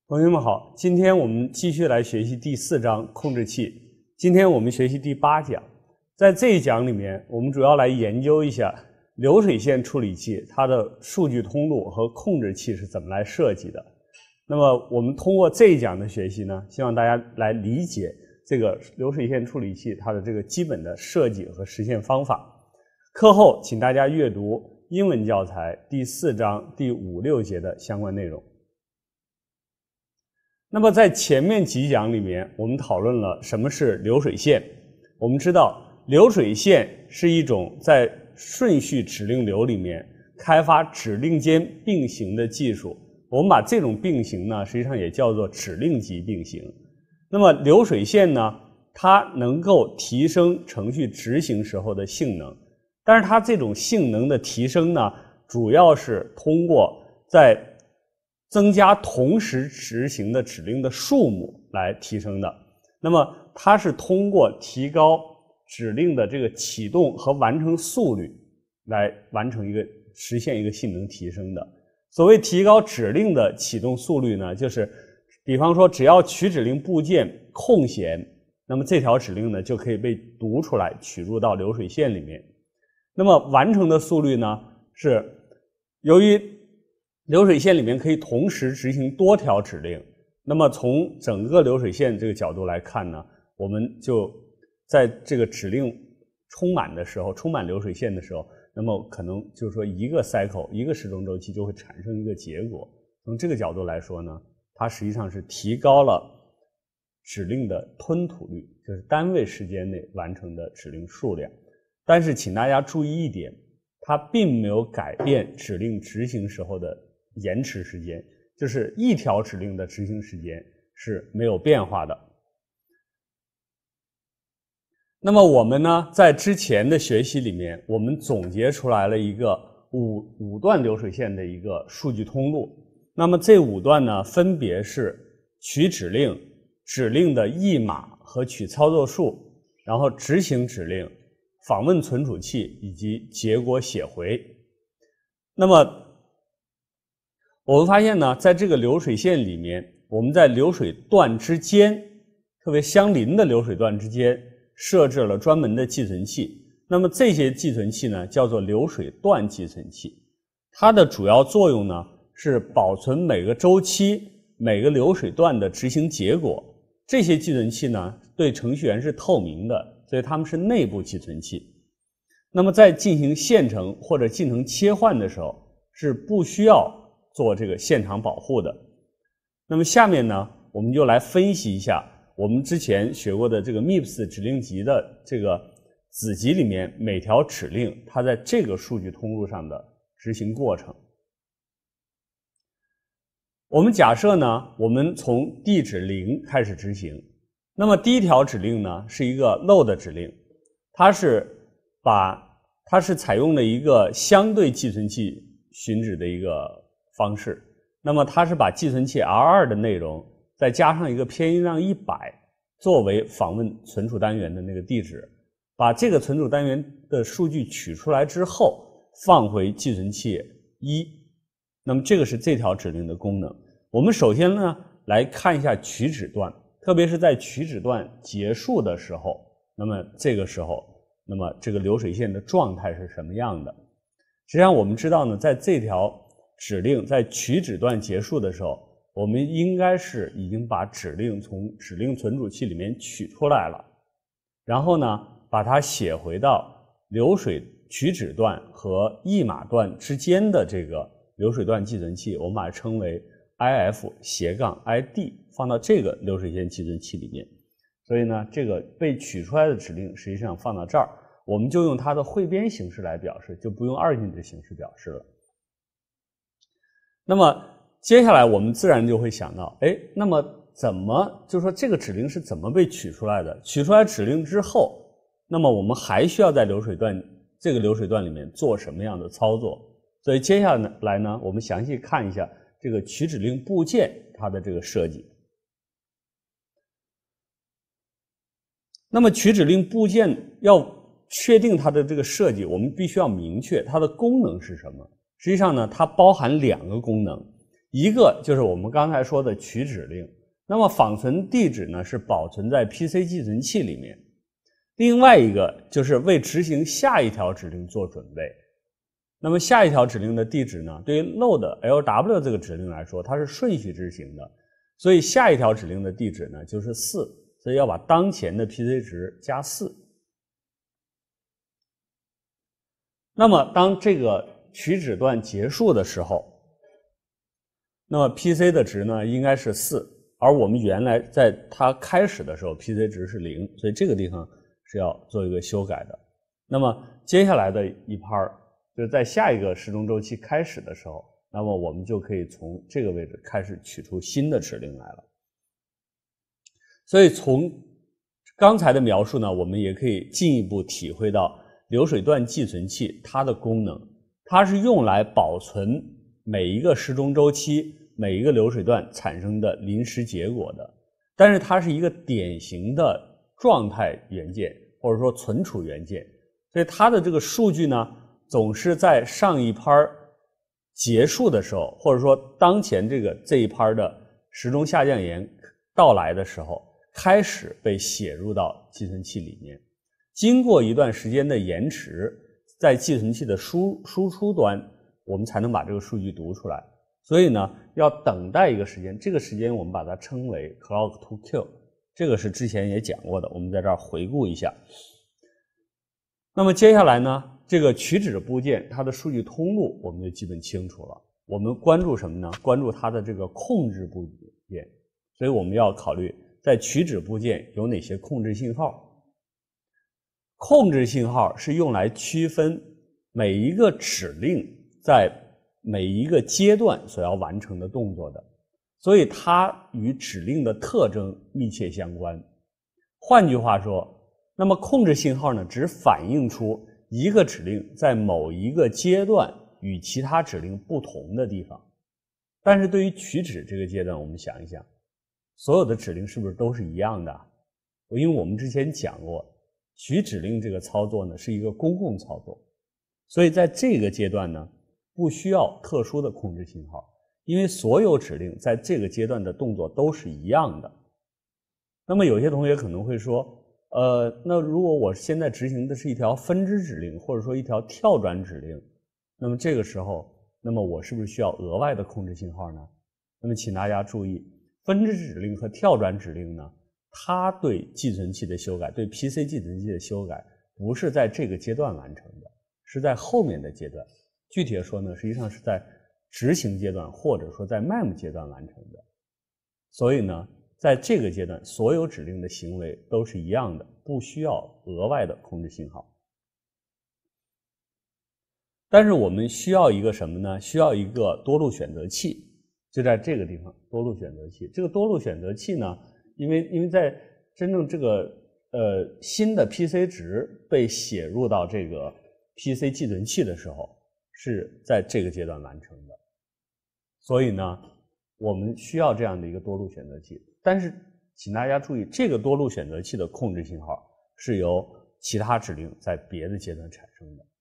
同学们好，今天我们继续来学习第4章控制器。今天我们学习第8讲，在这一讲里面，我们主要来研究一下流水线处理器它的数据通路和控制器是怎么来设计的。那么我们通过这一讲的学习呢，希望大家来理解这个流水线处理器它的这个基本的设计和实现方法。课后请大家阅读英文教材第4章第5、6节的相关内容。那么在前面几讲里面，我们讨论了什么是流水线。我们知道流水线是一种在顺序指令流里面开发指令间并行的技术。我们把这种并行呢，实际上也叫做指令级并行。那么流水线呢，它能够提升程序执行时候的性能，但是它这种性能的提升呢，主要是通过在增加同时执行的指令的数目来提升的。那么它是通过提高指令的这个启动和完成速率来实现一个性能提升的。所谓提高指令的启动速率呢，就是比方说只要取指令部件空闲，那么这条指令呢就可以被读出来取入到流水线里面。那么完成的速率呢，是由于流水线里面可以同时执行多条指令，那么从整个流水线这个角度来看呢，我们就在这个指令充满的时候，充满流水线的时候，那么可能就是说一个 cycle 一个时钟周期就会产生一个结果。从这个角度来说呢，它实际上是提高了指令的吞吐率，就是单位时间内完成的指令数量。但是请大家注意一点，它并没有改变指令执行时候的延迟时间，就是一条指令的执行时间是没有变化的。那么我们呢，在之前的学习里面，我们总结出来了一个五段流水线的一个数据通路。那么这5段呢，分别是取指令、指令的译码和取操作数，然后执行指令、访问存储器以及结果写回。那么我们发现呢，在这个流水线里面，我们在流水段之间，特别相邻的流水段之间设置了专门的寄存器。那么这些寄存器呢，叫做流水段寄存器。它的主要作用呢，是保存每个周期、每个流水段的执行结果。这些寄存器呢，对程序员是透明的，所以它们是内部寄存器。那么在进行线程或者进程切换的时候，是不需要做这个现场保护的。那么下面呢，我们就来分析一下我们之前学过的这个 MIPS 指令集的这个子集里面每条指令它在这个数据通路上的执行过程。我们假设呢，我们从地址0开始执行。那么第一条指令呢，是一个 load 指令，它是采用了一个相对寄存器寻址的一个方式。那么它是把寄存器 R2 的内容再加上一个偏音量100作为访问存储单元的那个地址，把这个存储单元的数据取出来之后放回寄存器1。那么这个是这条指令的功能。我们首先呢来看一下取址段，特别是在取址段结束的时候，那么这个时候，那么这个流水线的状态是什么样的。实际上我们知道呢，在这条指令在取址段结束的时候，我们应该是已经把指令从指令存储器里面取出来了，然后呢把它写回到流水取址段和译码段之间的这个流水段寄存器，我们把它称为 if-id， 放到这个流水线寄存器里面。所以呢，这个被取出来的指令实际上放到这儿，我们就用它的汇编形式来表示，就不用二进制形式表示了。那么接下来我们自然就会想到，那么就是说这个指令是怎么被取出来的？取出来指令之后，那么我们还需要在这个流水段里面做什么样的操作？所以接下来呢，我们详细看一下这个取指令部件它的这个设计。那么取指令部件要确定它的这个设计，我们必须要明确它的功能是什么。实际上呢，它包含2个功能， 一个就是我们刚才说的取指令，那么仿存地址呢是保存在 PC 寄存器里面，另外一个就是为执行下一条指令做准备。那么下一条指令的地址呢，对于 load lw 这个指令来说，它是顺序执行的，所以下一条指令的地址呢就是4，所以要把当前的 PC 值加4。那么当这个取指段结束的时候，那么 PC 的值呢应该是4，而我们原来在它开始的时候 PC 值是0，所以这个地方是要做一个修改的。那么接下来的一拍就是在下一个时钟周期开始的时候，那么我们就可以从这个位置开始取出新的指令来了。所以从刚才的描述呢，我们也可以进一步体会到流水段寄存器它的功能，它是用来保存每一个时钟周期每一个流水段产生的临时结果的，但是它是一个典型的状态元件或者说存储元件，所以它的这个数据呢总是在上一拍结束的时候，或者说当前这一拍的时钟下降沿到来的时候开始被写入到寄存器里面，经过一段时间的延迟，在寄存器的输出端我们才能把这个数据读出来，所以呢要等待一个时间，这个时间我们把它称为 clock to kill， 这个是之前也讲过的，我们在这儿回顾一下。那么接下来呢，这个取指部件它的数据通路我们就基本清楚了，我们关注什么呢？关注它的这个控制部件，所以我们要考虑在取指部件有哪些控制信号。控制信号是用来区分每一个指令在每一个阶段所要完成的动作的，所以它与指令的特征密切相关。换句话说，那么控制信号呢，只反映出一个指令在某一个阶段与其他指令不同的地方。但是对于取指这个阶段，我们想一想，所有的指令是不是都是一样的？因为我们之前讲过，取指令这个操作呢是一个公共操作，所以在这个阶段呢不需要特殊的控制信号，因为所有指令在这个阶段的动作都是一样的。那么有些同学可能会说，那如果我现在执行的是一条分支指令，或者说一条跳转指令，那么这个时候，那么我是不是需要额外的控制信号呢？那么请大家注意，分支指令和跳转指令呢，它对寄存器的修改，对 PC 寄存器的修改，不是在这个阶段完成的，是在后面的阶段。具体的说呢，实际上是在执行阶段，或者说在 MEM 阶段完成的。所以呢，在这个阶段，所有指令的行为都是一样的，不需要额外的控制信号。但是我们需要一个什么呢？需要一个多路选择器，就在这个地方，多路选择器。这个多路选择器呢，因为在真正这个新的 PC 值被写入到这个 PC 寄存器的时候，是在这个阶段完成的。所以呢，我们需要这样的一个多路选择器。但是请大家注意，这个多路选择器的控制信号是由其他指令在别的阶段产生的。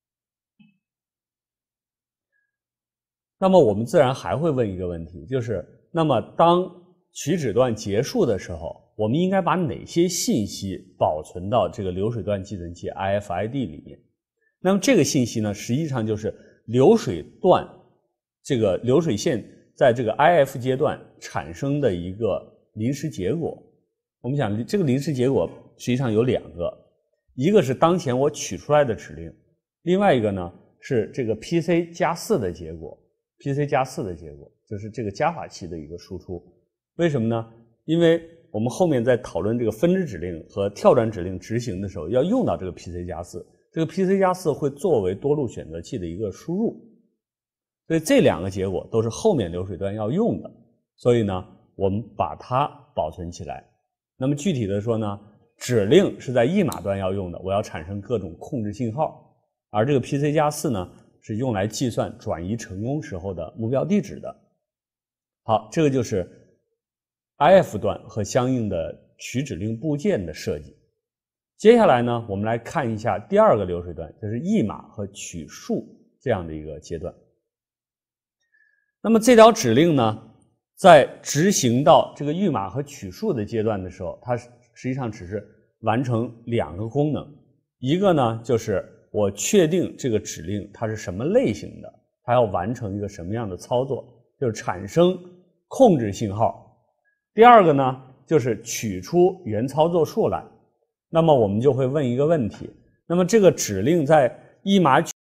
那么我们自然还会问一个问题，就是那么当取指段结束的时候，我们应该把哪些信息保存到这个流水段寄存器 IFID 里面？那么这个信息呢，实际上就是流水段这个流水线在这个 IF 阶段产生的一个临时结果。我们讲这个临时结果实际上有2个，一个是当前我取出来的指令，另外一个呢是这个 PC 加4的结果。PC 加4的结果就是这个加法器的一个输出。为什么呢？因为我们后面在讨论这个分支指令和跳转指令执行的时候，要用到这个 PC 加4，这个 PC 加4会作为多路选择器的一个输入，所以这2个结果都是后面流水段要用的，所以呢我们把它保存起来。那么具体的说呢，指令是在译码端要用的，我要产生各种控制信号，而这个 PC 加4呢是用来计算转移成功时候的目标地址的。好，这个就是 IF 端和相应的取指令部件的设计。接下来呢，我们来看一下第2个流水段，就是译码和取数这样的一个阶段。 那么这条指令呢，在执行到这个预码和取数的阶段的时候，它实际上只是完成2个功能。一个呢，就是我确定这个指令它是什么类型的，它要完成一个什么样的操作，就是产生控制信号。第二个呢，就是取出原操作数来。那么我们就会问一个问题，那么这个指令在一码